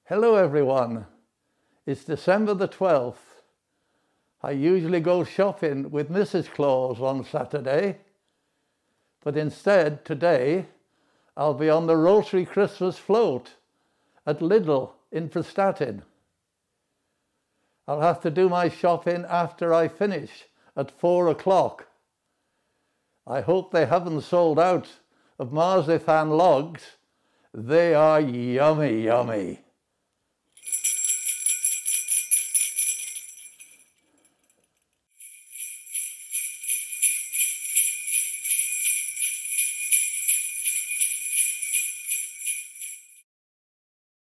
Hello everyone, it's December the 12th. I usually go shopping with Mrs. Claus on Saturday, but instead today I'll be on the Rotary Christmas float at Lidl in Prestatyn. I'll have to do my shopping after I finish at 4 o'clock. I hope they haven't sold out of marzipan logs. They are yummy, yummy.